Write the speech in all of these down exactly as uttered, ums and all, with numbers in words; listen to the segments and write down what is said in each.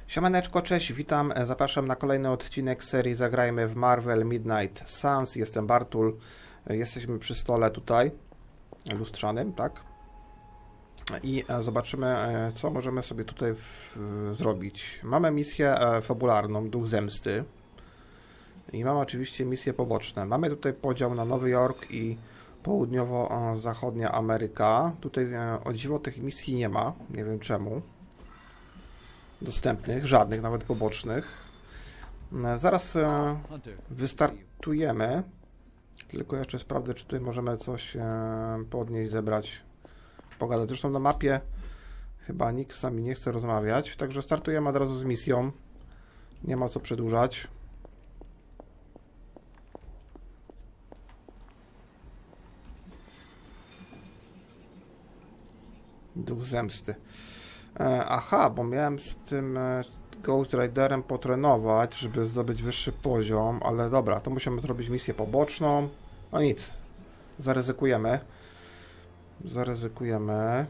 Siemaneczko, cześć, witam, zapraszam na kolejny odcinek serii Zagrajmy w Marvel Midnight Suns. Jestem Bartul, jesteśmy przy stole tutaj, lustrzanym, tak? I zobaczymy, co możemy sobie tutaj w, zrobić. Mamy misję fabularną, Duch Zemsty. I mamy oczywiście misje poboczne. Mamy tutaj podział na Nowy Jork i południowo-zachodnia Ameryka. Tutaj o dziwo tych misji nie ma, nie wiem czemu. Dostępnych, żadnych, nawet pobocznych. Zaraz wystartujemy. Tylko jeszcze sprawdzę, czy tutaj możemy coś podnieść, zebrać, pogadać. Zresztą na mapie chyba nikt z nami nie chce rozmawiać, także startujemy od razu z misją. Nie ma co przedłużać. Duch Zemsty. Aha, bo miałem z tym Ghost Riderem potrenować, żeby zdobyć wyższy poziom, ale dobra, to musimy zrobić misję poboczną. No nic, zaryzykujemy. Zaryzykujemy.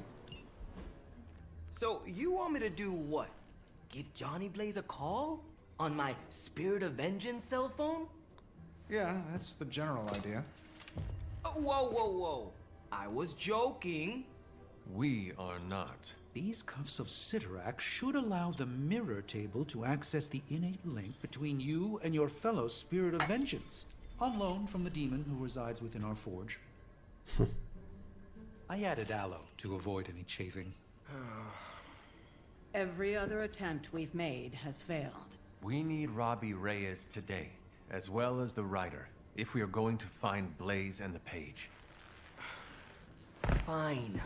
So you want me to do what? Give Johnny Blaze a call? On my Spirit of Vengeance cell phone? Yeah, that's the general idea. Oh, whoa, whoa, whoa. I was joking. We are not. These cuffs of Cyttorak should allow the mirror table to access the innate link between you and your fellow Spirit of Vengeance, on loan from the demon who resides within our forge. I added aloe to avoid any chafing. Every other attempt we've made has failed. We need Robbie Reyes today, as well as the Rider, if we are going to find Blaze and the Page. Fine.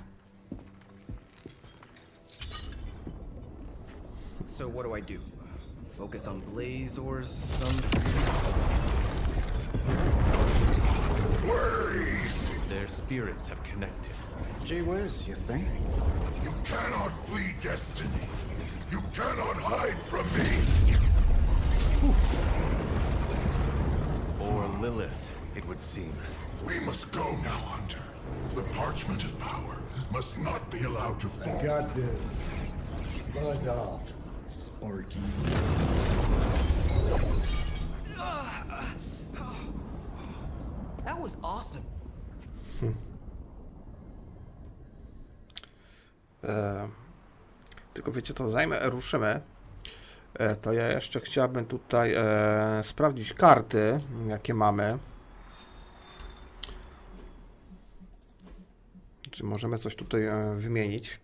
So what do I do? Focus on Blaze or some... Blaze! Their spirits have connected. Gee whiz, you think? You cannot flee destiny. You cannot hide from me. Or Lilith, it would seem. We must go now, Hunter. The parchment of power must not be allowed to fall. I got this. Buzz off, Sparky. That was awesome. E, tylko wiecie co, zanim ruszymy, e, to ja jeszcze chciałbym tutaj e, sprawdzić karty, jakie mamy. Czy możemy coś tutaj e, wymienić.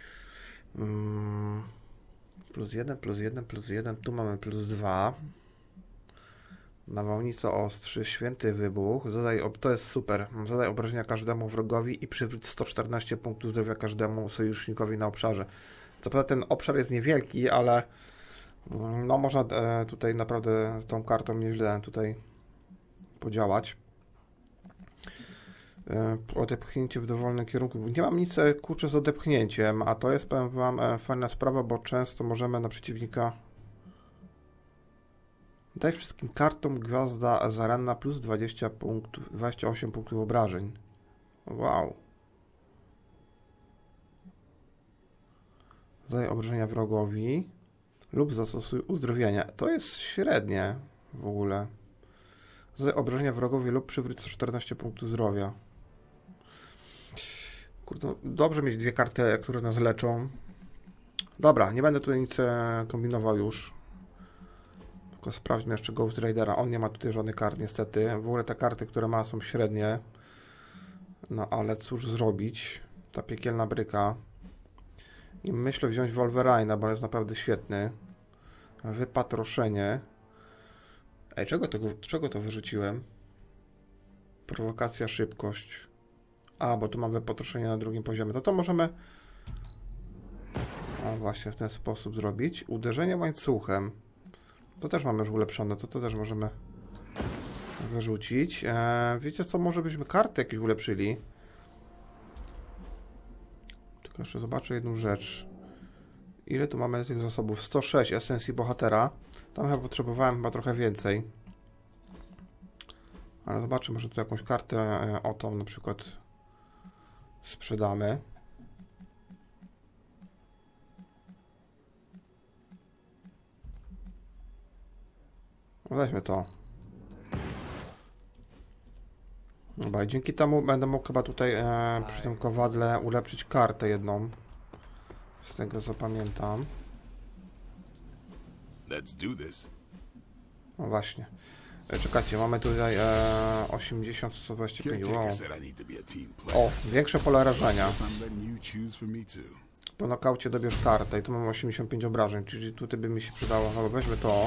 Mm, plus jeden, plus jeden, plus jeden, tu mamy plus dwa. Nawałnica ostrzy, święty wybuch. Zadaj, to jest super. Zadaj obrażenia każdemu wrogowi i przywróć sto czternaście punktów zdrowia każdemu sojusznikowi na obszarze. Co prawda ten obszar jest niewielki, ale no można e, tutaj naprawdę tą kartą nieźle tutaj podziałać. E, odepchnięcie w dowolnym kierunku. Nie mam nic kurczę z odepchnięciem, a to jest, powiem wam, e, fajna sprawa, bo często możemy na przeciwnika... Daj wszystkim kartom gwiazda zaranna plus dwadzieścia punktów, dwadzieścia osiem punktów obrażeń. Wow. Zadaj obrażenia wrogowi lub zastosuj uzdrowienia. To jest średnie w ogóle. Zadaj obrażenia wrogowi lub przywróć sto czternaście punktów zdrowia. Kurde, dobrze mieć dwie karty, które nas leczą. Dobra, nie będę tutaj nic kombinował już. Tylko sprawdźmy jeszcze Ghost Ridera. On nie ma tutaj żadnych kart niestety. W ogóle te karty, które ma, są średnie. No ale cóż zrobić. Ta piekielna bryka. I myślę wziąć Wolverine'a, bo jest naprawdę świetny. Wypatroszenie. Ej, czego to, czego to wyrzuciłem? Prowokacja, szybkość. A, bo tu mam wypatroszenie na drugim poziomie. To to możemy... O, właśnie w ten sposób zrobić. Uderzenie łańcuchem. To też mamy już ulepszone, to, to też możemy wyrzucić. Eee, wiecie co, może byśmy karty jakieś ulepszyli. Tylko jeszcze zobaczę jedną rzecz. Ile tu mamy tych zasobów? sto sześć esencji bohatera. Tam chyba potrzebowałem chyba trochę więcej. Ale zobaczę, może tu jakąś kartę e, o tą na przykład sprzedamy. Weźmy to. Dobra, i dzięki temu będę mógł chyba tutaj e, przy tym kowadle ulepszyć kartę jedną. Z tego co pamiętam. Let's do this. No właśnie. E, czekajcie, mamy tutaj e, osiemdziesiąt, sto dwadzieścia pięć. Wow. O, większe pole rażenia. Po nokaucie dobierz kartę i tu mamy osiemdziesiąt pięć obrażeń, czyli tutaj by mi się przydało. No weźmy to.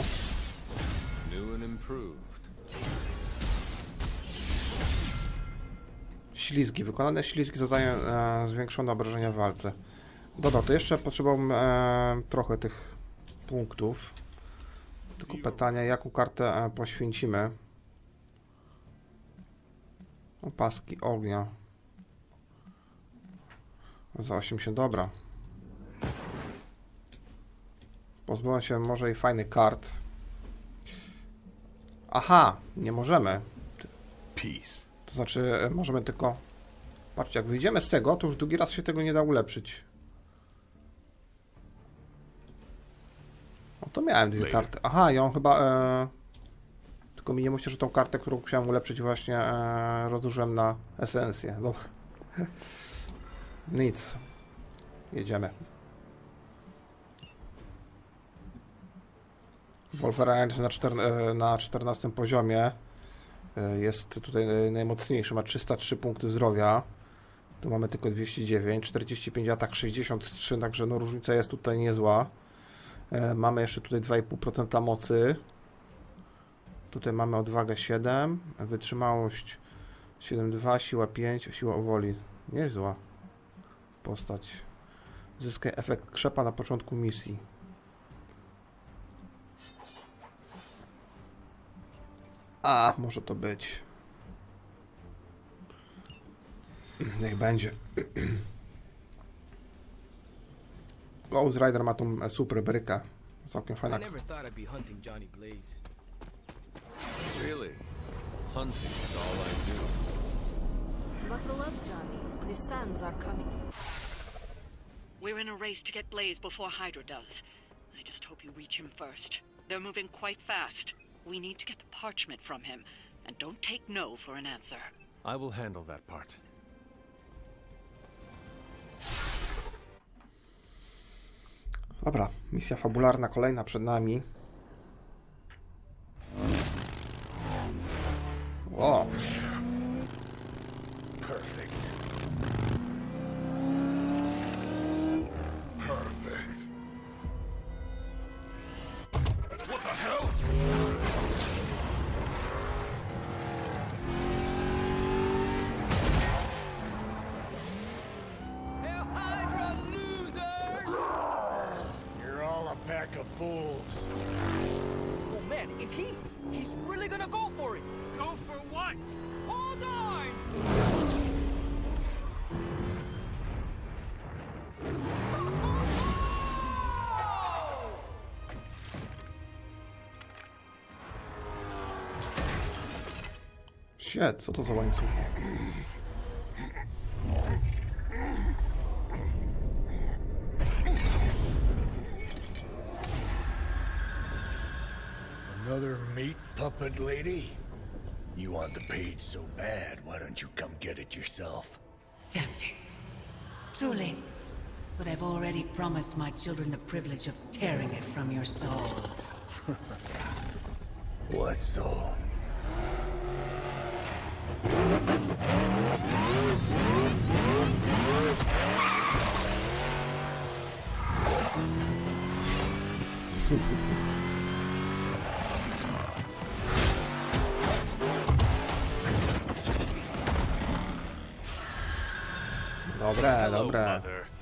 Ślizgi. Wykonane ślizgi zadają e, zwiększone obrażenia w walce. Dobra, to jeszcze potrzebowałbym e, trochę tych punktów. Tylko pytanie, jaką kartę e, poświęcimy. Opaski ognia. Za osiemdziesiąt, dobra. Pozbyłem się może i fajnych kart. Aha, nie możemy. Peace. To znaczy, możemy tylko... Patrzcie, jak wyjdziemy z tego, to już drugi raz się tego nie da ulepszyć. O, to miałem dwie karty. Aha, ją chyba... E... Tylko mi nie mówcie, że tą kartę, którą chciałem ulepszyć właśnie e... rozłożyłem na esencję. Dobra. Nic. Jedziemy. Wolverine na, czter... na czternastym poziomie. Jest tutaj najmocniejszy, ma trzysta trzy punkty zdrowia. Tu mamy tylko dwieście dziewięć, czterdzieści pięć atak, sześćdziesiąt trzy, także no różnica jest tutaj niezła. Mamy jeszcze tutaj dwa i pół procent mocy. Tutaj mamy odwagę siedem, wytrzymałość siedem dwa, siła pięć, siła woli. Niezła postać. Zyskaj efekt krzepa na początku misji. A, może to być. Niech będzie. Ghost Rider ma tą super brykę. Całkiem fajna. I never thought I'd be hunting Johnny Blaze. Really? Hunting is all I do. Buckle up, Johnny. The Suns are coming. We're in a race to get Blaze before Hydra does. I just hope you reach him first. They're moving quite fast. We need to get the parchment from him, and don't take no for an answer. I will handle that part. Dobra, misja fabularna kolejna przed nami. O. Perfect. Perfect. What the hell? Hail Hydra, losers! You're all a pack of fools. Oh man, is he? He's really gonna go for it! Go for what? Hold on! Shit, co to za łańcuch? Another meat puppet lady? You want the page so bad, why don't you come get it yourself? Tempting. Truly. But I've already promised my children the privilege of tearing it from your soul. What soul? Dobre, dobre.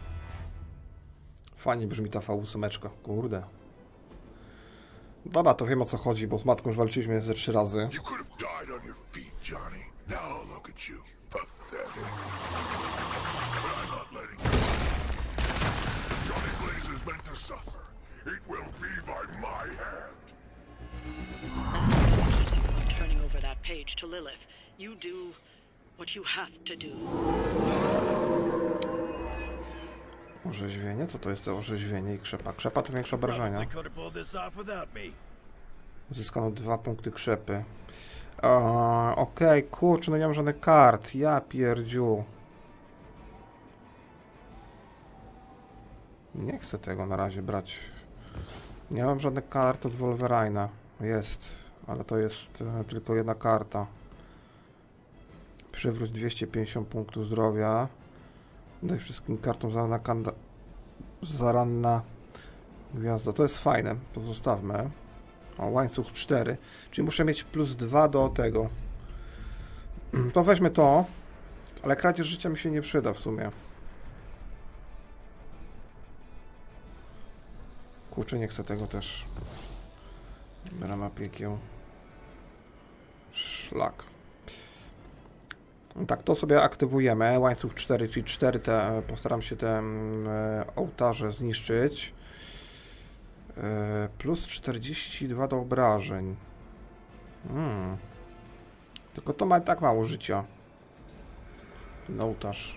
Fajnie brzmi ta V osiem, kurde. Dobra, to wiem o co chodzi, bo z matką już walczyliśmy ze trzy razy. You could have died on your feet, Johnny. Now look at you. Pathetic. But I'm not letting you. Johnny Blaze is meant to suffer. It will be by my hand. Turning over that page to Lilith, you do what you have to do. Orzeźwienie? Co to jest to orzeźwienie i krzepa? Krzepa to większe obrażenia. Uzyskano dwa punkty krzepy. Okej, okay, kurczę, no nie mam żadnych kart. Ja pierdziu. Nie chcę tego na razie brać. Nie mam żadnych kart od Wolverine'a. Jest, ale to jest e, tylko jedna karta. Przywróć dwieście pięćdziesiąt punktów zdrowia. Daj wszystkim kartom zaranna, kanda... zaranna gwiazda. To jest fajne. To zostawmy. O, łańcuch cztery. Czyli muszę mieć plus dwa do tego. To weźmy to. Ale kradzież życia mi się nie przyda w sumie. Kurczę, nie chcę tego też. Brama piekieł. Szlak. Tak, to sobie aktywujemy. Łańcuch cztery, czyli cztery te, postaram się te e, ołtarze zniszczyć. E, plus czterdzieści dwa do obrażeń. Hmm. Tylko to ma tak mało życia. Ten ołtarz.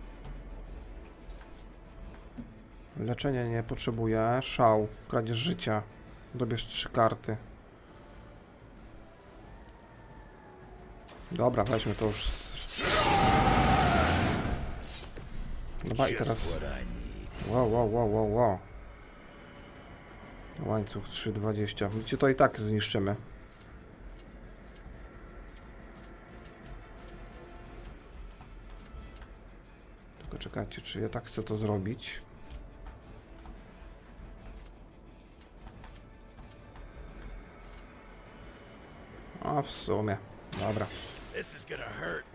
Leczenie nie potrzebuję. Szał. Kradzież życia. Dobierz trzy karty. Dobra, weźmy to już. Dobra, i teraz... Wow, wow, wow, wow, wow. Łańcuch trzy dwadzieścia. Widzicie, to i tak zniszczymy. Tylko czekajcie, czy ja tak chcę to zrobić. A w sumie. Dobra. This is gonna hurt.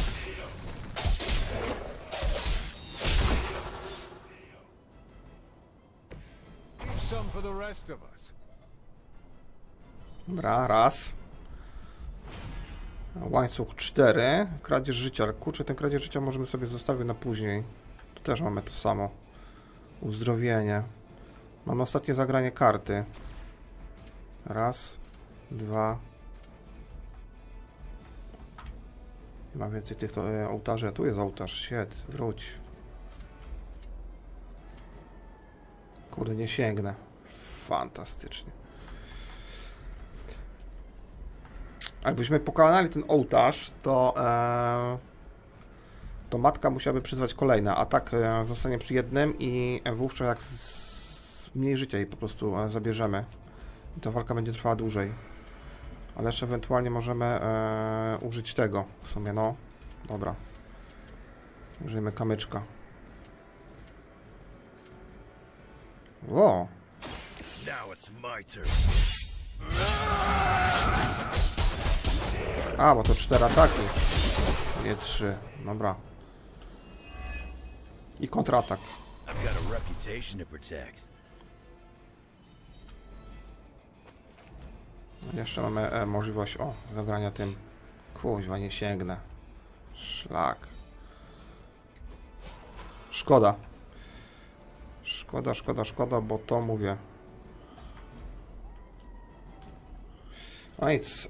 Leave some for the rest of us. Dobra, raz. Łańcuch cztery. Kradzież życia. Ale kurczę, ten kradzież życia możemy sobie zostawić na później. Tu też mamy to samo. Uzdrowienie. Mamy ostatnie zagranie karty. Raz, dwa. Nie ma więcej tych to, e, ołtarzy. Tu jest ołtarz. Shit, wróć. Kurde, nie sięgnę. Fantastycznie. Jakbyśmy pokonali ten ołtarz, to e, to matka musiałaby przyzwać kolejne, a tak e, zostanie przy jednym i wówczas jak z, mniej życia jej po prostu e, zabierzemy. I ta walka będzie trwała dłużej. Ale jeszcze ewentualnie możemy e, użyć tego. W sumie, no. Dobra. Użyjmy kamyczka. Wow. Now it's my turn. A, bo to cztery ataki. Nie trzy. Dobra. I kontratak. I've got a reputation to protect. Jeszcze mamy e, możliwość, o, zagrania tym. Kuźwa, nie sięgnę. Szlak. Szkoda. Szkoda, szkoda, szkoda, bo to mówię. No nic.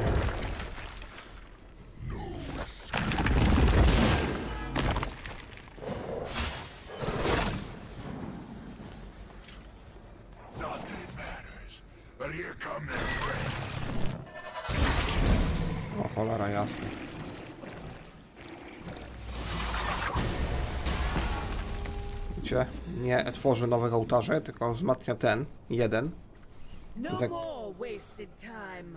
O cholera, jasne. Widzicie? Nie tworzy nowych ołtarzy, tylko wzmacnia ten, jeden. No Za... more wasted time.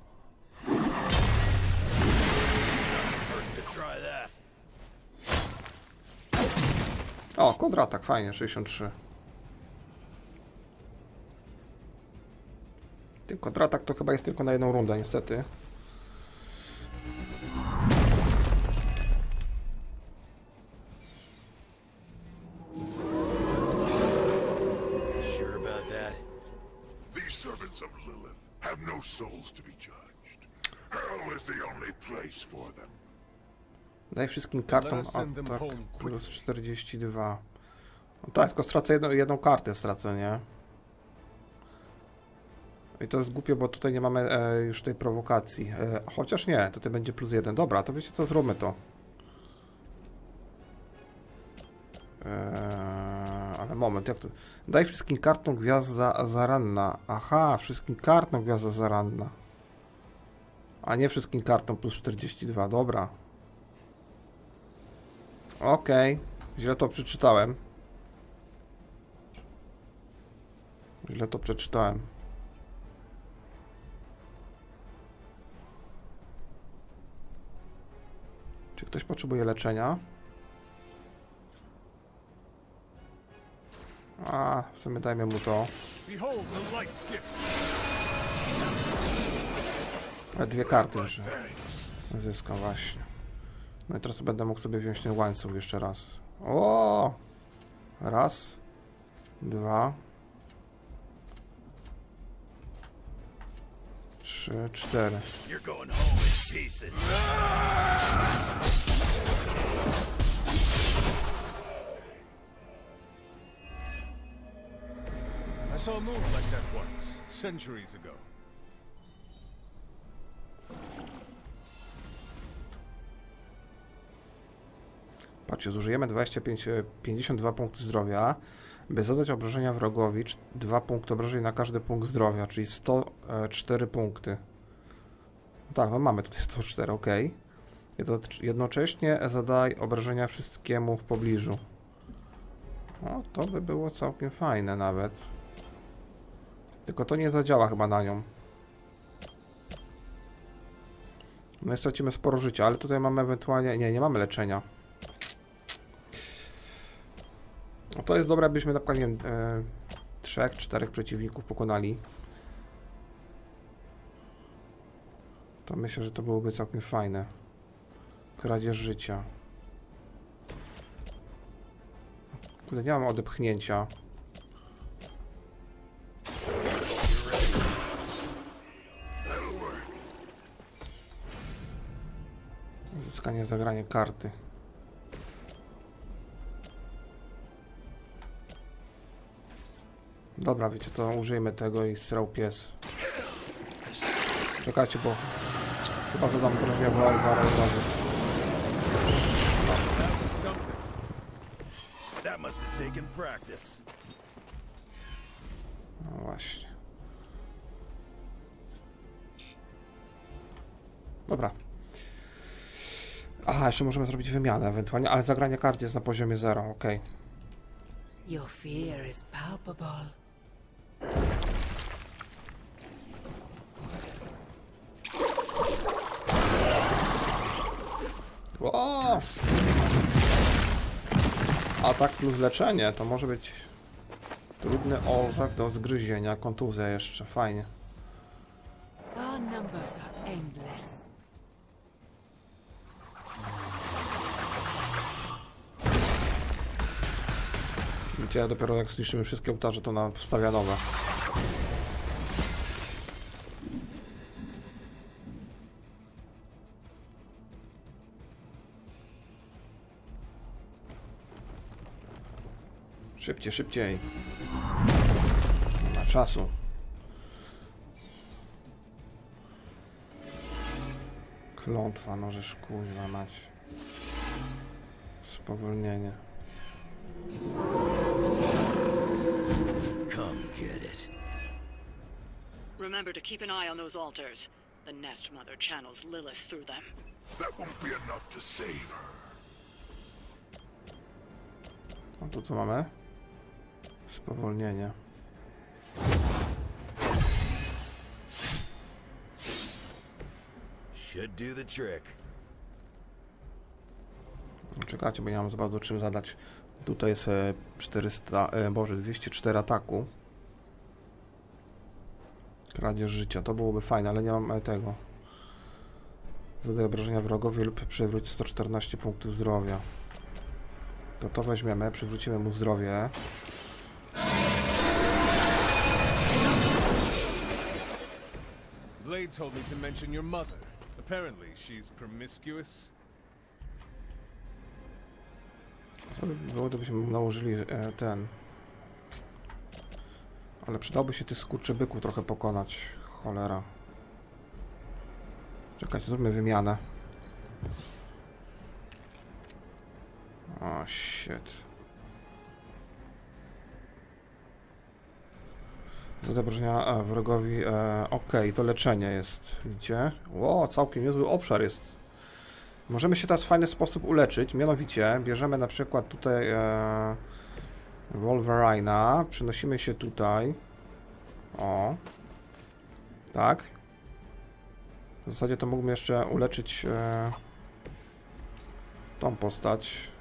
O, kontratak, fajnie, sześćdziesiąt trzy. Ten kontratak to chyba jest tylko na jedną rundę, niestety. Sure about that? These servants of Lilith have no souls to be judged. Hell is the only place for them. Daj wszystkim kartom atak plus czterdzieści dwa. No tak, tylko stracę jedną, jedną kartę, stracę, nie? I to jest głupie, bo tutaj nie mamy e, już tej prowokacji. E, chociaż nie, tutaj będzie plus jeden. Dobra, to wiecie co, zróbmy to. E, ale moment, jak to... Daj wszystkim kartom gwiazda zaranna. Aha, wszystkim kartom gwiazda zaranna. A nie wszystkim kartom plus czterdzieści dwa, dobra. Okej, okay. Źle to przeczytałem. Źle to przeczytałem. Czy ktoś potrzebuje leczenia? A, w sumie dajmy mu to. Ale dwie karty już zyskam właśnie. No i teraz będę mógł sobie wziąć ten łańcuch jeszcze raz. O! Raz. Dwa. Trzy, cztery. I saw a move like that once, centuries ago. Patrzcie, zużyjemy dwadzieścia pięć, pięćdziesiąt dwa punkty zdrowia, by zadać obrażenia wrogowi, dwa punkty obrażeń na każdy punkt zdrowia, czyli sto cztery punkty. No tak, no mamy tutaj sto cztery, ok. Jednocześnie zadaj obrażenia wszystkiemu w pobliżu. No, to by było całkiem fajne nawet. Tylko to nie zadziała chyba na nią. No i stracimy sporo życia, ale tutaj mamy ewentualnie... Nie, nie mamy leczenia. No to jest dobre, abyśmy na przykład, nie wiem, e, trzech, czterech przeciwników pokonali. To myślę, że to byłoby całkiem fajne. Kradzież życia. Kurde, nie mam odepchnięcia. Uzyskanie, zagranie karty. Dobra, wiecie to, użyjmy tego i srał pies. Czekajcie, bo chyba zadam prawie parę razy. No właśnie. Dobra. Aha, jeszcze możemy zrobić wymianę ewentualnie, ale zagranie kart jest na poziomie zero, ok. Your fear is palpable. O! Atak plus leczenie, to może być trudny orzech do zgryzienia, kontuzja jeszcze, fajnie. Our numbers are endless. Wiecie, dopiero jak zniszczymy wszystkie ołtarze, to nam wstawia nowe. Szybciej, szybciej. Nie ma czasu. Klątwa, no żeż kurwa mać. Spowolnienie. Come get it. Remember to keep an eye on those altars. The Nest Mother channels Lilith through them. That won't be enough to save her. A tu co mamy? Spowolnienie. Should do the trick. Czekajcie, bo nie mam za bardzo czym zadać. Tutaj jest czterysta, e, boże, dwieście cztery ataku. Kradzież życia, to byłoby fajne, ale nie mam tego. Zadaj obrażenia wrogowi lub przywróć sto czternaście punktów zdrowia. To to weźmiemy, przywrócimy mu zdrowie. Blade told me to mention your mother. Apparently she's promiscuous. Co by było, gdybyśmy mu nałożyli e, ten... Ale przydałby się tych skurczybyków trochę pokonać. Cholera. Czekajcie, zróbmy wymianę. O, shit. Zagrożenia a, wrogowi. E, ok, to leczenie jest. Widzicie? Ło, całkiem niezły obszar jest. Możemy się teraz w fajny sposób uleczyć. Mianowicie bierzemy na przykład tutaj e, Wolverina. Przenosimy się tutaj. O. Tak. W zasadzie to mógłbym jeszcze uleczyć e, tą postać.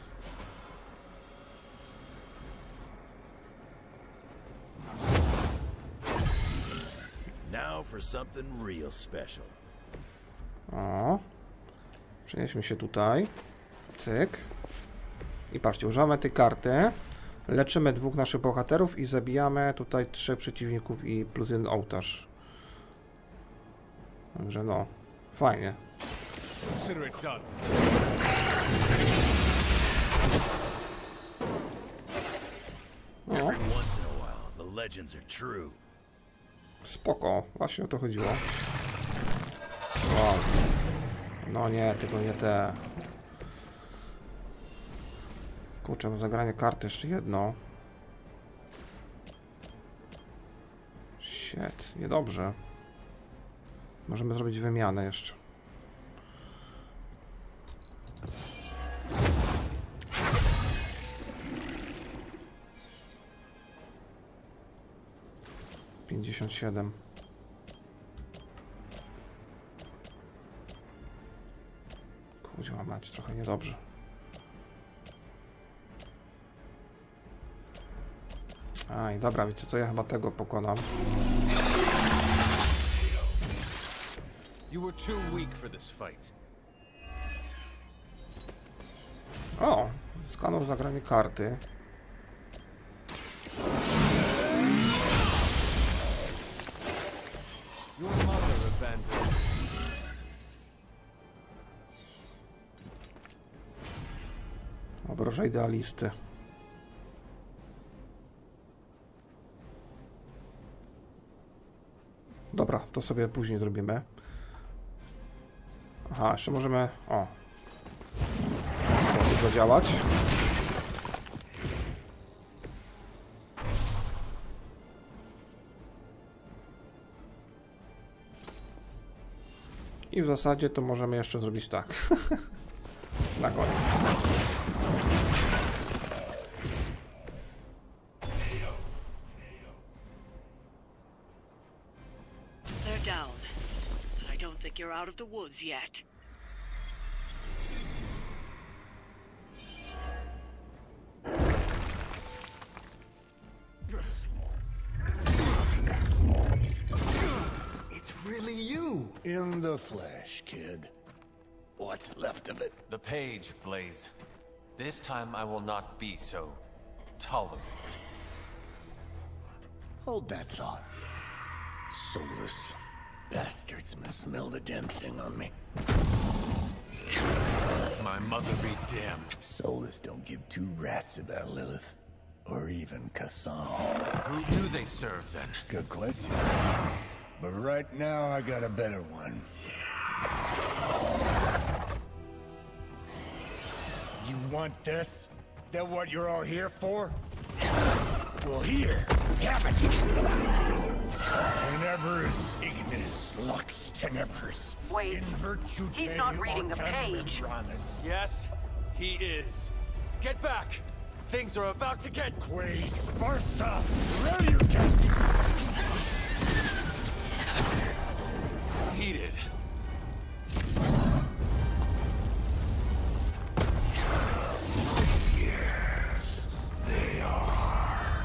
Now for something real special. O. Przenieśmy się tutaj. Cyk. I patrzcie, używamy tej karty. Leczymy dwóch naszych bohaterów i zabijamy tutaj trzech przeciwników i plus jeden ołtarz. Także no, fajnie. Consider it done. No. Every once in a while, the legends are true. Spoko, właśnie o to chodziło. Wow. No nie, tylko nie te. Kurczę, mam zagranie karty jeszcze jedno. Shit, niedobrze. Możemy zrobić wymianę jeszcze. pięćdziesiąt siedem. Kuźwa mać, trochę niedobrze. Aj, dobra, wiecie co, ja chyba tego pokonam. You were too weak for this fight. O, zyskano zagranie karty. Your mother abandoned. Obroża idealisty. Dobra, to sobie później zrobimy. Aha, jeszcze możemy... O. W ten sposób zadziałać. I w zasadzie to możemy jeszcze zrobić tak. Na koniec. They're down. But I don't think you're out of the woods yet. It's really you. In the flesh, kid. What's left of it? The page, Blaze. This time I will not be so tolerant. Hold that thought. Soulless bastards must smell the damn thing on me. My mother be damned. Soulless don't give two rats about Lilith. Or even Kassan. Who do they serve, then? Good question. But right now, I got a better one. You want this? That what you're all here for? Well, here, have it! Tenebris ignis lux tenebris. Wait, In virtue he's not reading the page. Yes, he is. Get back! Things are about to get... Quae Sparsa, relucant! Heated. Yes, they are.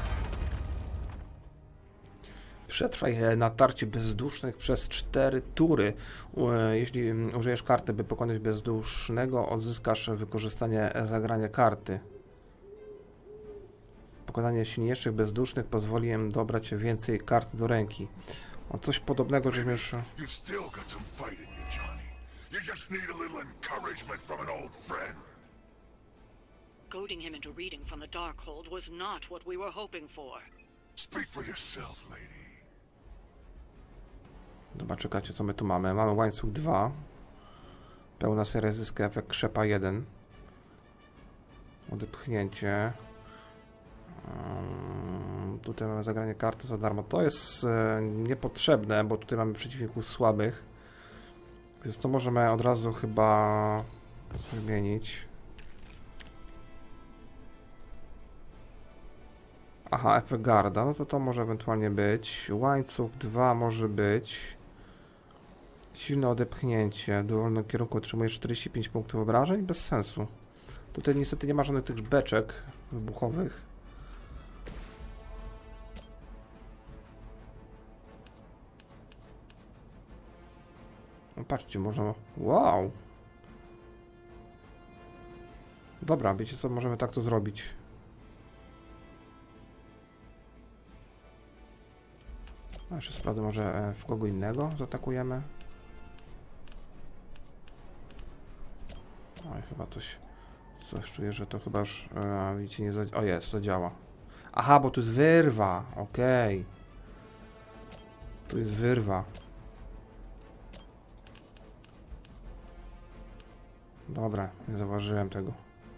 Przetrwaj natarcie bezdusznych przez cztery tury. Jeśli użyjesz karty, by pokonać bezdusznego, odzyskasz wykorzystanie zagrania karty. Pokonanie silniejszych bezdusznych pozwoli im dobrać więcej kart do ręki. O, coś podobnego, żeśmy już... You still got some fight in you, Johnny. You just need a little encouragement from an old friend. Goading him into reading from the Darkhold was not what we were hoping for. Speak for yourself, lady. Dobra, czekajcie, co my tu mamy. Mamy łańcuch dwa. Pełna seria zyska efekt krzepa jeden. Odepchnięcie. Um, Tutaj mamy zagranie karty za darmo. To jest e, niepotrzebne, bo tutaj mamy przeciwników słabych. Więc to możemy od razu chyba wymienić. Aha, efekt garda, no to to może ewentualnie być. Łańcuch dwa może być. Silne odepchnięcie. W dowolnym kierunku otrzymujesz czterdzieści pięć punktów obrażeń? Bez sensu. Tutaj niestety nie ma żadnych tych beczek wybuchowych. No patrzcie, można... Wow! Dobra, wiecie co? Możemy tak to zrobić. A jeszcze sprawdzę, może w kogo innego zaatakujemy. Oj, chyba coś... Coś czuję, że to chyba już... E, widzicie, nie zadziała. O, jest, to działa. Aha, bo tu jest wyrwa. Okej. Okay. Tu jest wyrwa. Dobra, nie zauważyłem tego.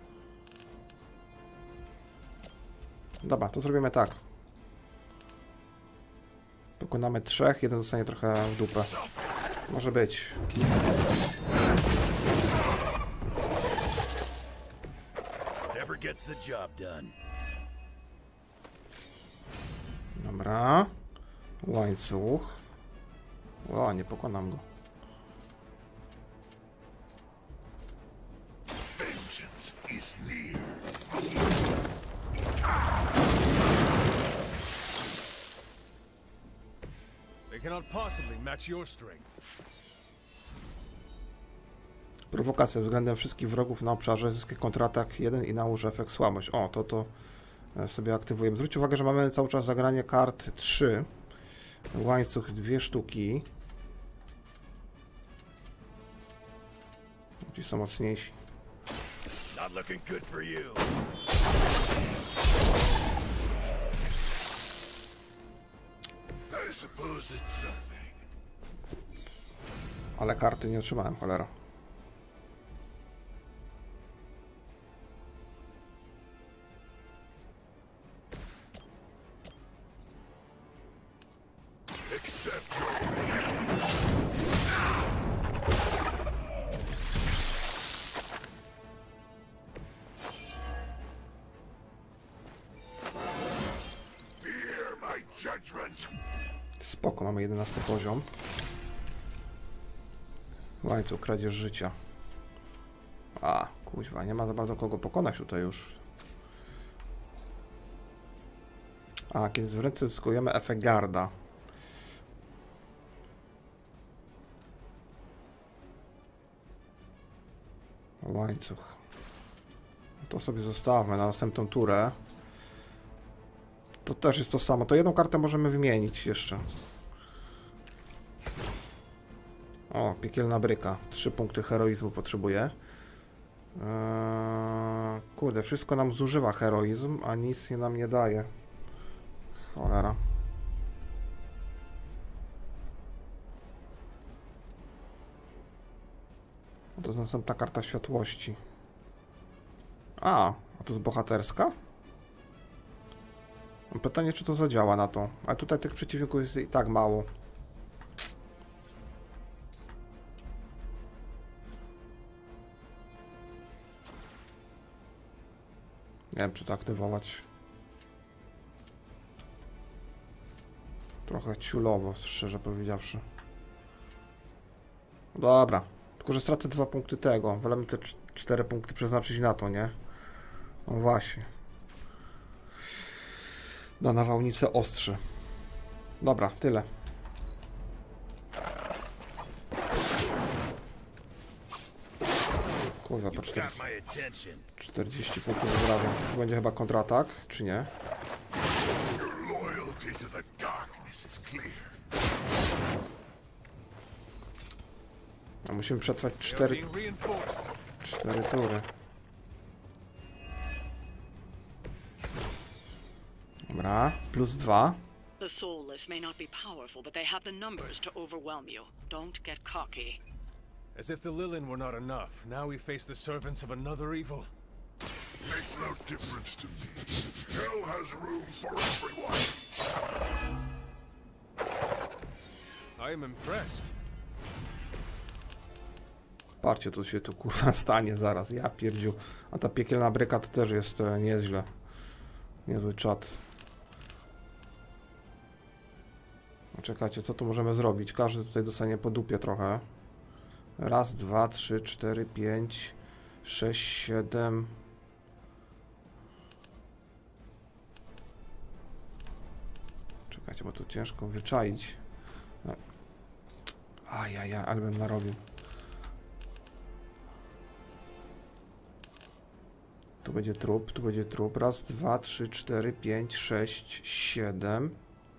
Dobra, to zrobimy tak. Pokonamy trzech, jeden zostanie trochę w dupę. Może być. Dobra. Łańcuch. O, nie pokonam go. Cannot possibly match your strength. Prowokacja względem wszystkich wrogów na obszarze, zyskaj kontratak jeden i nałóż efekt słabość. O, to to sobie aktywujemy. Zwróćcie uwagę, że mamy cały czas zagranie kart trzy. Łańcuch dwie sztuki. Ci są mocniejsi. Not looking good for you. Ale karty nie otrzymałem, cholera. Spoko, mamy jedenasty poziom. Łańcuch, kradzież życia. A, kuźwa, nie ma za bardzo kogo pokonać tutaj już. A, kiedy w ręce zyskujemy efekt garda. Łańcuch. To sobie zostawmy na następną turę. To też jest to samo. To jedną kartę możemy wymienić jeszcze. O, piekielna bryka. Trzy punkty heroizmu potrzebuję. Eee, kurde, wszystko nam zużywa heroizm, a nic nie nam nie daje. Cholera. To jest następna karta światłości. A, a to jest bohaterska? Pytanie, czy to zadziała na to. A tutaj tych przeciwników jest i tak mało. Nie wiem, czy to aktywować. Trochę ciulowo, szczerze powiedziawszy. Dobra. Tylko, że stracę dwa punkty tego. Wolemy te cztery punkty przeznaczyć na to, nie? No właśnie. Na nawałnicę ostrzy. Dobra, tyle. Kurwa, po czterdzieści punktów obrażeń. To będzie chyba kontratak, czy nie? A musimy przetrwać cztery... cztery tury. Dobra, plus dwa. The soulless may not be powerful, but they have the numbers to overwhelm you. Don't get cocky. As if the Lilin were not enough, now we face the servants of another evil. makes no difference to me. Hell has room for everyone. I am impressed. Patrzcie, co się tu kurwa stanie zaraz. Ja pierdziu. A ta piekielna bryka to też jest e, nieźle. Niezły czat. Czekajcie, co tu możemy zrobić? Każdy tutaj dostanie po dupie trochę. Raz, dwa, trzy, cztery, pięć, sześć, siedem. Czekajcie, bo tu ciężko wyczaić. Ajajaj, ale bym narobił. Tu będzie trup, tu będzie trup. Raz, dwa, trzy, cztery, pięć, sześć, siedem.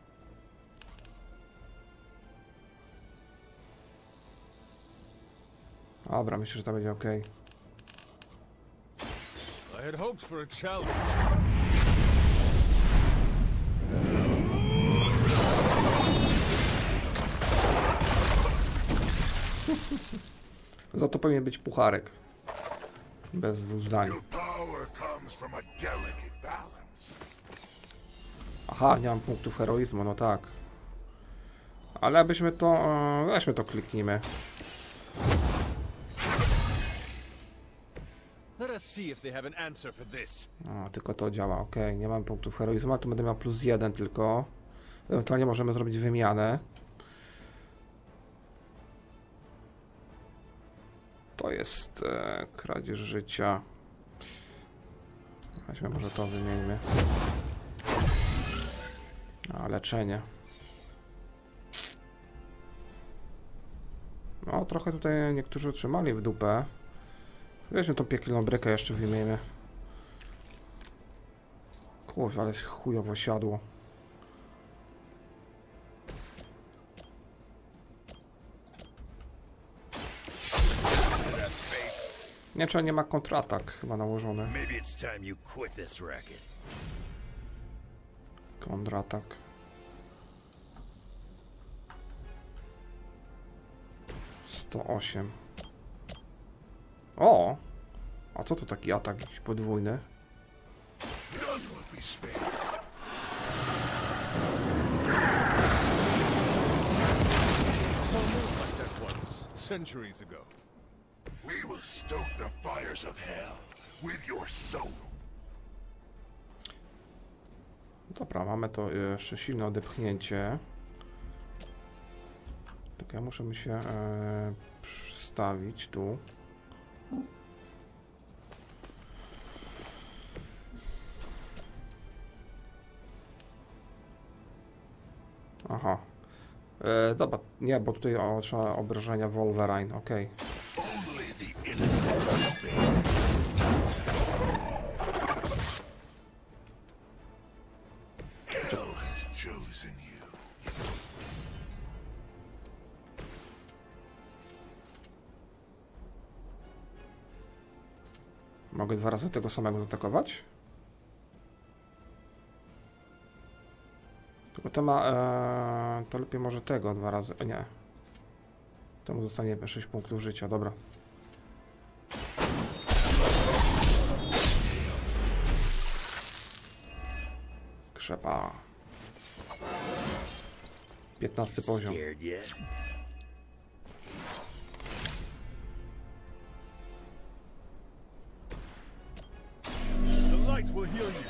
Dobra, myślę, że to będzie ok. I had hopes for a challenge. Za to powinien być pucharek. Bez dwóch zdań. Aha, nie mam punktów heroizmu, no tak. Ale abyśmy to... Yy, weźmy to, kliknijmy. O, tylko to działa, ok. Nie mam punktów heroizmu, a tu będę miał plus jeden tylko. Ewentualnie możemy zrobić wymianę. To jest e, kradzież życia. Weźmy, może to wymieńmy. A, leczenie. No, trochę tutaj niektórzy otrzymali w dupę. Weźmy tą piekielną brykę, jeszcze wymieńmy. Kurwa, ale chujowo siadło. Nie, czy nie ma kontratak chyba nałożony. Kontratak. sto osiem. O! A co to taki atak jakiś podwójny? Centuries ago. We will stoke the fires of hell with your soul. Dobra, mamy to jeszcze silne odepchnięcie. Tylko ja muszę mi się e, przystawić tu. Aha. E, dobra, nie, bo tutaj o, trzeba obrażenia Wolverine, okej. Okay. Mogę dwa razy tego samego zaatakować? Tylko to ma... Ee, to lepiej może tego dwa razy... Nie. Temu zostanie sześć punktów życia, dobra. Krzepa. piętnasty poziom. Will heal you.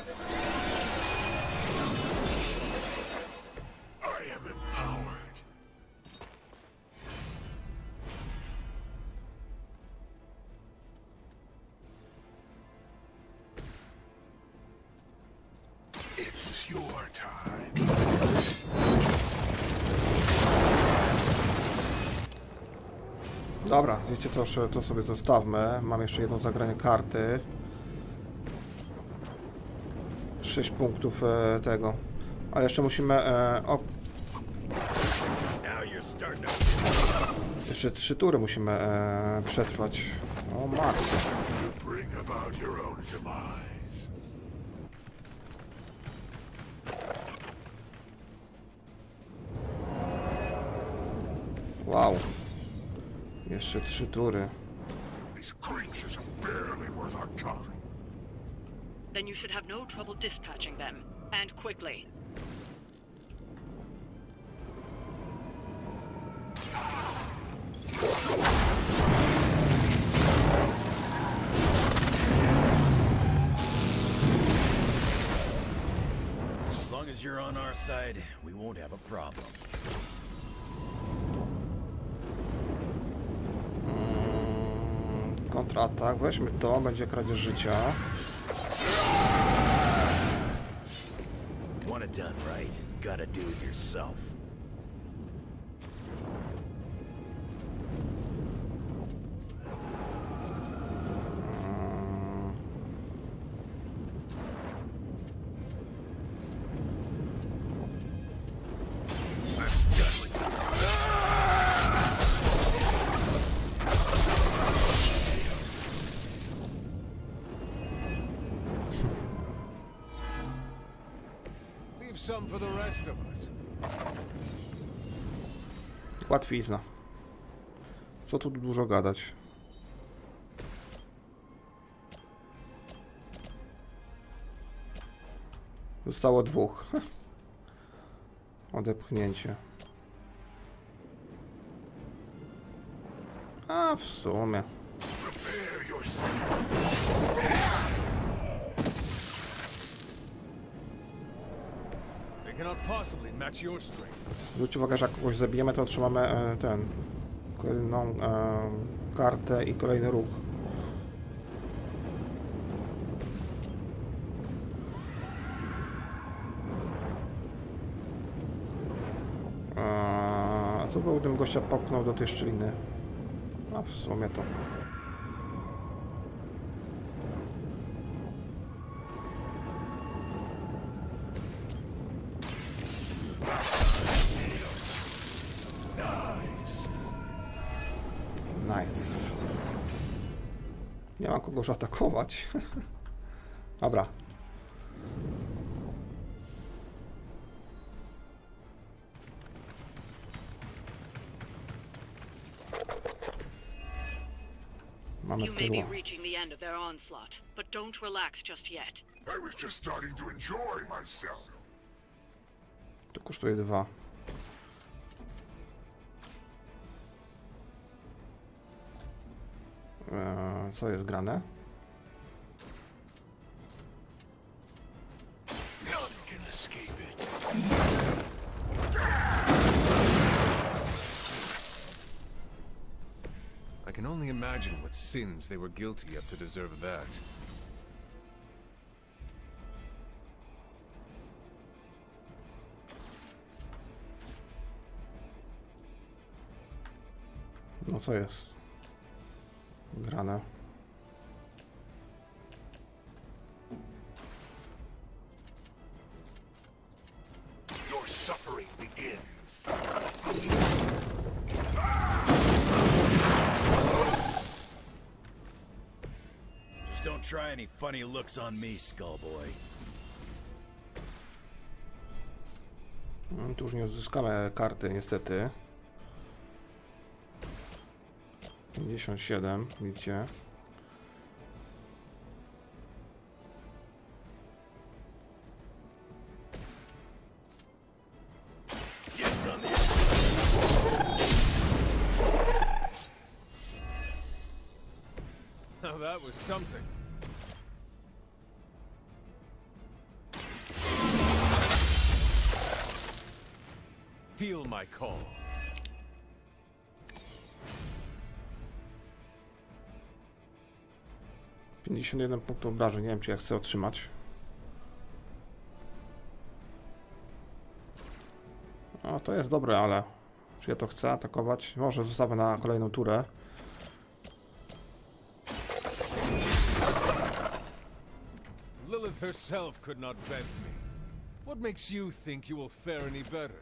I am empowered. It's your time. Dobra, wiecie co, to sobie zostawmy. Mam jeszcze jedno zagranie karty. sześć punktów e, tego. Ale jeszcze musimy... E, o... Jeszcze trzy tury musimy e, przetrwać. O matko. Wow. Jeszcze trzy tury. Then you should have no trouble dispatching them, and quickly. As long as you're on our side, we won't have a problem. Mm, kontratak, weźmy to, będzie kradzież życia. Want it done right, gotta do it yourself. Some for the rest of us. Łatwizna. Co tu dużo gadać? Zostało dwóch. Odepchnięcie. A w sumie. Zwróćcie uwagę, że jak kogoś zabijemy, to otrzymamy e, ten kolejną e, kartę i kolejny ruch. A co był, gdybym gościa popchnął do tej szczeliny? A w sumie to. Nice. Nie mam kogoś atakować. Dobra. Mamy You may be tyła. reaching the end of their onslaught, but don't relax just yet. I was just starting to enjoy myself. To kosztuje dwa. Eee, co jest grane? I can only imagine what sins they were guilty of to deserve that. No co jest grane? Your suffering begins. Just don't try any funny looks on me, Skullboy. Tu już nie uzyskamy karty, niestety. pięćdziesiąt siedem, widzicie. Now that was something. Feel my call. pięćdziesiąt jeden punktów obrażeń, nie wiem czy ja chcę otrzymać. O, to jest dobre, ale czy ja to chcę atakować? Może zostawię na kolejną turę. Lilith herself could not best me. What makes you think you will fare any better?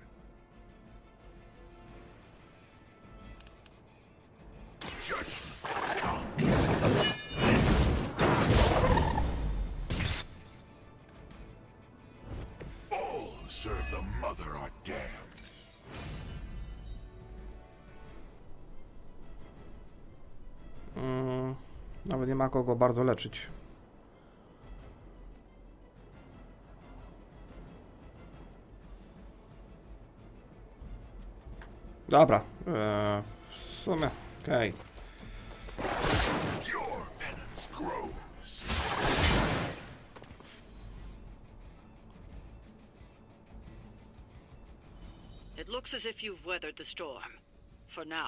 All who serve the mother are damned. Mm, nawet nie ma kogo bardzo leczyć. Dobra, eee, w sumie, okej. Your penance grows. It looks as if you've weathered the storm. For now.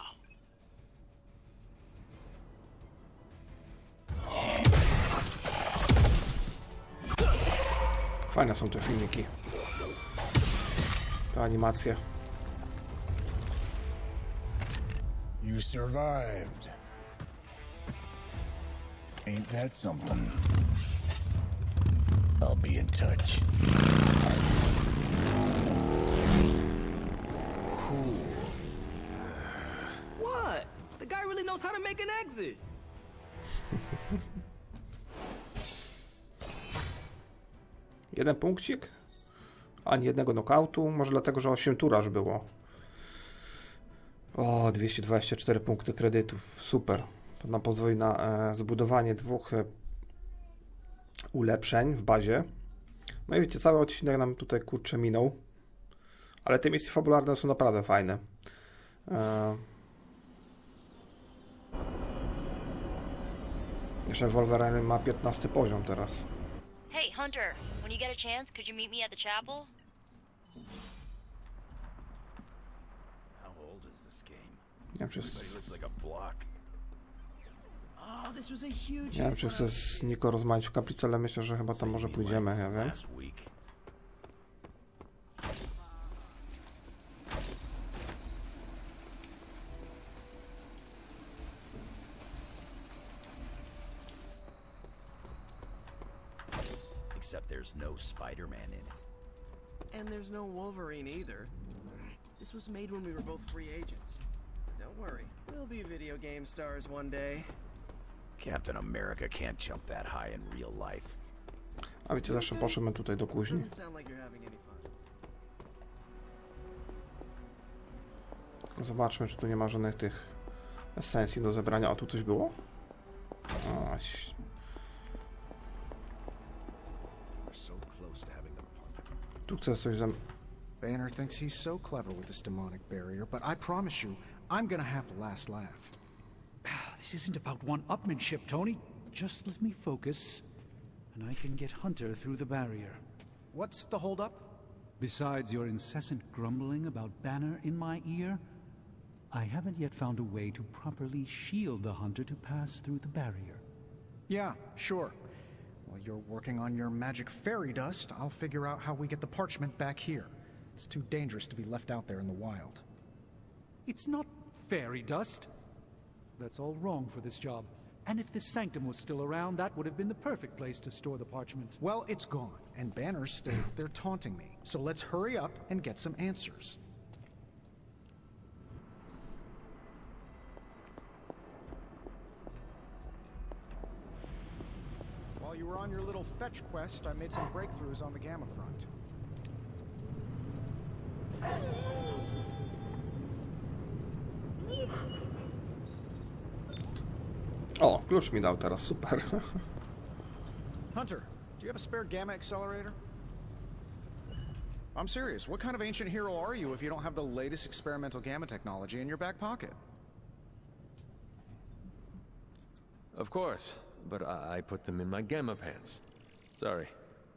Fajne są te filmiki. Te animacje. You survived. Ain't that something? I'll be in touch. Cool. What? The guy really knows how to make an exit. Jeden punkcik? Ani jednego knockoutu. Może dlatego, że osiem tur aż było. O, dwieście dwadzieścia cztery punkty kredytów. Super. To nam pozwoli na e, zbudowanie dwóch e, ulepszeń w bazie. No i wiecie, cały odcinek nam tutaj kurczę minął. Ale te misje fabularne są naprawdę fajne. E... Jeszcze Wolverine ma piętnasty poziom teraz. Hey, Hunter, when you get a chance, could you meet me at the chapel? How old is this game? Nie wiem, czy Everybody looks like a block. Oh, this was a huge. Nie wiem, czy chcę z Niko rozmawiać w kaplicy, ale myślę, że chyba tam może pójdziemy, ja wiem. Last week. Except there's no Spider-Man in it. And there's no Wolverine either. This was made when we were both free agents. Don't worry, we'll be video game stars one day. Captain America can't jump that high in real life. A wiecie, zawsze poszedłem tutaj do kuźni. Doesn't sound like you're having any fun. Tylko zobaczmy, czy tu nie ma żadnych tych esencji do zebrania. A tu coś było? O, tu chcę coś zem... Banner thinks he's so clever with this demonic barrier, but I promise you, I'm gonna have the last laugh. This isn't about one-upmanship, Tony. Just let me focus, and I can get Hunter through the barrier. What's the holdup? Besides your incessant grumbling about Banner in my ear, I haven't yet found a way to properly shield the Hunter to pass through the barrier. Yeah, sure. While you're working on your magic fairy dust, I'll figure out how we get the parchment back here. It's too dangerous to be left out there in the wild. It's not fairy dust. That's all wrong for this job. And if this sanctum was still around, that would have been the perfect place to store the parchment. Well, it's gone, and Banner's still out there taunting me. So let's hurry up and get some answers. While you were on your little fetch quest, I made some breakthroughs on the Gamma front. O, klucz mi dał teraz, super. Hunter, do you have a spare Gamma accelerator? I'm serious. What kind of ancient hero are you if you don't have the latest experimental Gamma technology in your back pocket? Of course, but I, I put them in my Gamma pants. Sorry.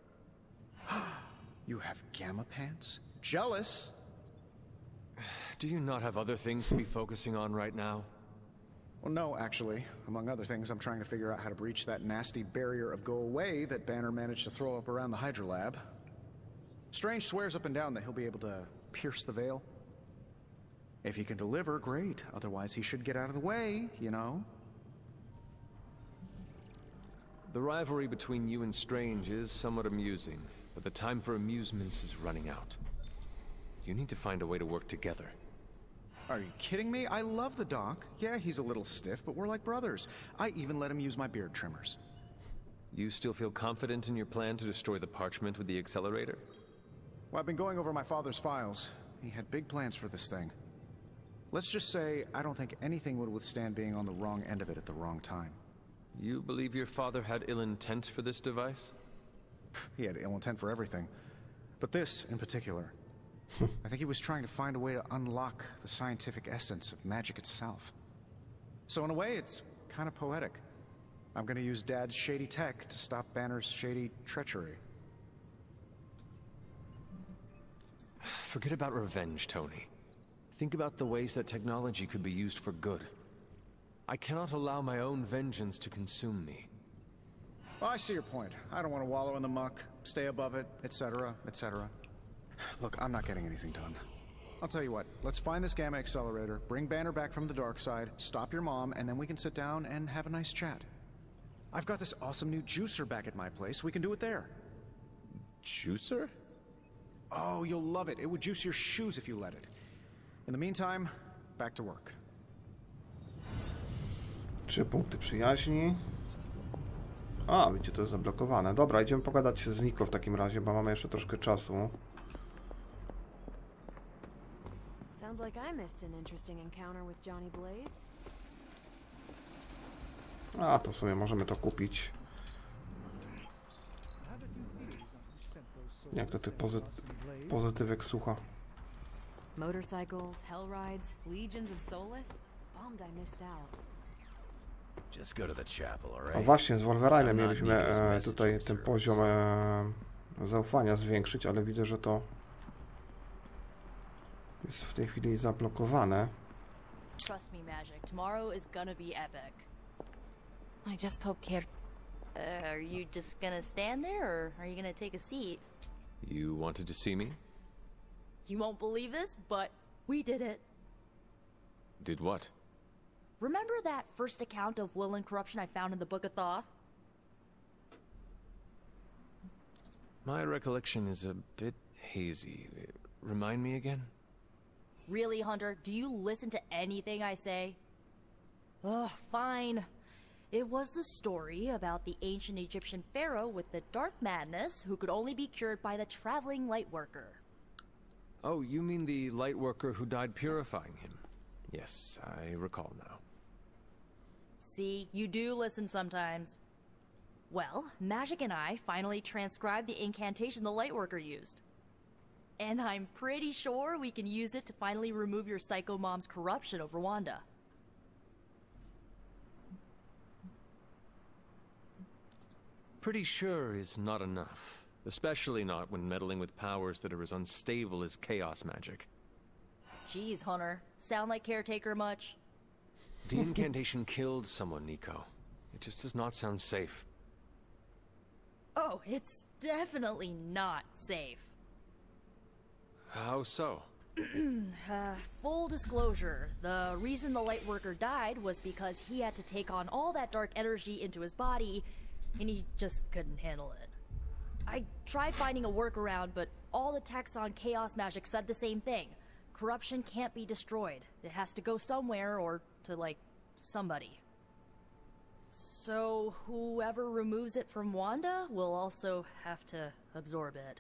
You have Gamma pants? Jealous? Do you not have other things to be focusing on right now? Well, no, actually. Among other things, I'm trying to figure out how to breach that nasty barrier of go-away that Banner managed to throw up around the Hydra lab. Strange swears up and down that he'll be able to pierce the veil. If he can deliver, great. Otherwise, he should get out of the way, you know? The rivalry between you and Strange is somewhat amusing, but the time for amusements is running out. You need to find a way to work together. Are you kidding me? I love the Doc. Yeah, he's a little stiff, but we're like brothers. I even let him use my beard trimmers. You still feel confident in your plan to destroy the parchment with the accelerator? Well, I've been going over my father's files. He had big plans for this thing. Let's just say I don't think anything would withstand being on the wrong end of it at the wrong time. You believe your father had ill intent for this device? He had ill intent for everything. But this, in particular. I think he was trying to find a way to unlock the scientific essence of magic itself. So in a way, it's kind of poetic. I'm gonna use Dad's shady tech to stop Banner's shady treachery. Forget about revenge, Tony. Think about the ways that technology could be used for good. I cannot allow my own vengeance to consume me. Well, I see your point. I don't want to wallow in the muck, stay above it, et cetera, et cetera. Look, I'm not getting anything done. I'll tell you what, let's find this gamma accelerator, bring Banner back from the dark side, stop your mom, and then we can sit down and have a nice chat. I've got this awesome new juicer back at my place. We can do it there. Juicer? Oh, you'll love it. It would juice your shoes if you let it. In the meantime, back to work. Trzy punkty przyjaźni. A, widzicie, to jest zablokowane. Dobra, idziemy pogadać z Nico w takim razie, bo mamy jeszcze troszkę czasu. Sounds like I missed an interesting encounter with Johnny Blaze. A, to w sumie możemy to kupić. Jak to tych pozy pozytywek słucha? Motorcycles, hell rides, legions of soulless. Bummed I missed out. Just go to the chapel, all right? O właśnie, z Wolverine'em mieliśmy e, tutaj ten poziom e, zaufania zwiększyć, ale widzę, że to jest w tej chwili zablokowane. Trust me, Magic. Tomorrow is gonna be epic. I just hope Kier... Uh, are you just gonna stand there, or are you gonna take a seat? You wanted to see me? You won't believe this, but we did it. Did what? Remember that first account of Lilin corruption I found in the Book of Thoth? My recollection is a bit hazy. Remind me again? Really, Hunter? Do you listen to anything I say? Ugh, fine. It was the story about the ancient Egyptian pharaoh with the dark madness who could only be cured by the traveling lightworker. Oh, you mean the lightworker who died purifying him? Yes, I recall now. See, you do listen sometimes. Well, Magic and I finally transcribed the incantation the lightworker used. And I'm pretty sure we can use it to finally remove your psycho mom's corruption over Wanda. Pretty sure is not enough. Especially not when meddling with powers that are as unstable as chaos magic. Jeez, Hunter. Sound like Caretaker much? The incantation killed someone, Nico. It just does not sound safe. Oh, it's definitely not safe. How so? uh, full disclosure, the reason the Lightworker died was because he had to take on all that dark energy into his body, and he just couldn't handle it. I tried finding a workaround, but all the texts on chaos magic said the same thing. Corruption can't be destroyed. It has to go somewhere or to, like, somebody. So whoever removes it from Wanda will also have to absorb it.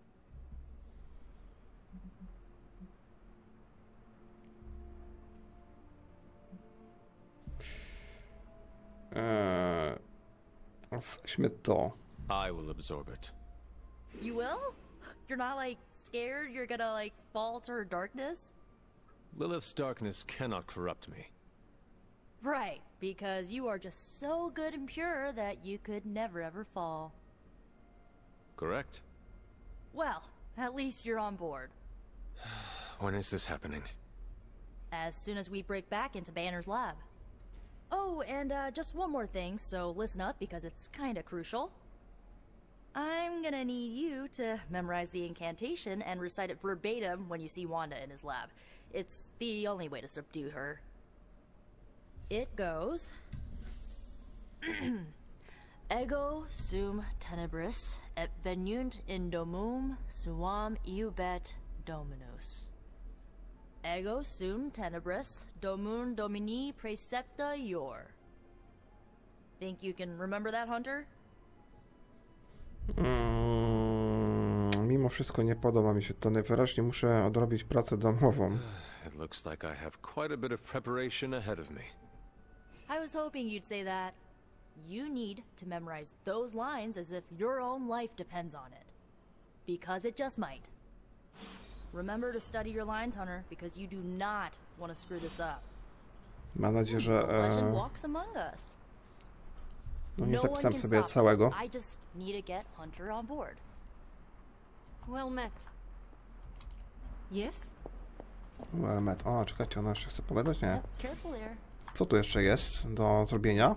Eee, weźmy to. I will absorb it. You will? You're not, like, scared you're gonna, like, fall to her darkness? Lilith's darkness cannot corrupt me. Right, because you are just so good and pure that you could never ever fall. Correct. Well, at least you're on board. When is this happening? As soon as we break back into Banner's lab. Oh, and uh, just one more thing, so listen up because it's kinda crucial. I'm gonna need you to memorize the incantation and recite it verbatim when you see Wanda in his lab. It's the only way to subdue her. It goes... Ego sum tenebris et venunt in domum suam iubet dominus. Ego sum tenebris domum domini precepta ior. Think you can remember that, Hunter? Mm, mimo wszystko nie podoba mi się to. Najwyraźniej muszę odrobić pracę domową. It looks like I have quite a bit of preparation ahead of me. I was hoping you'd say that. You need to memorize those lines as if your own life depends on it. Because it just might. Remember to study your lines, Hunter, because you do not want to screw this up. Mam nadzieję, że... The legend E... walks among us. No nie No one zapisałem can sobie stop całego. this. I just need to get Hunter on board. Well met. Yes? Well met. O, czekajcie, ona jeszcze chce pogadać? Nie. Careful there. Co tu jeszcze jest do zrobienia?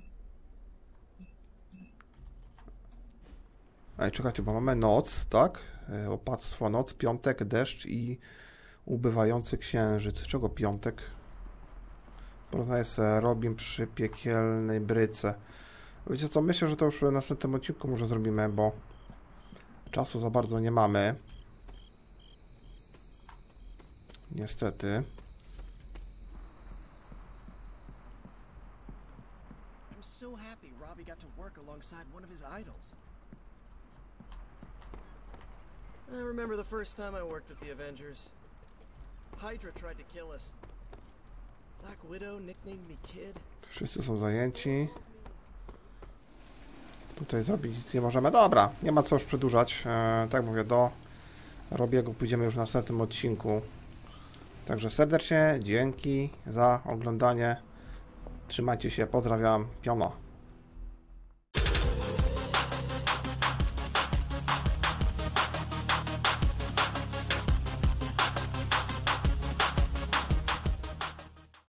Ej, czekajcie, bo mamy noc, tak? E, opactwo, noc, piątek, deszcz i ubywający księżyc. Czego piątek? Porozmawiaj z Robim przy piekielnej bryce. Wiecie co, myślę, że to już w następnym odcinku może zrobimy, bo czasu za bardzo nie mamy. Niestety. I'm so happy Robbie got to work alongside one of his idols. I remember the first time I worked with the Avengers. Hydra tried to kill us. Black Widow nicknamed me Kid. Wszyscy są zajęci. Tutaj zrobić nic nie możemy. Dobra, nie ma co już przedłużać. E, tak mówię, do Robiego pójdziemy już w następnym odcinku. Także serdecznie dzięki za oglądanie. Trzymajcie się, pozdrawiam, piona.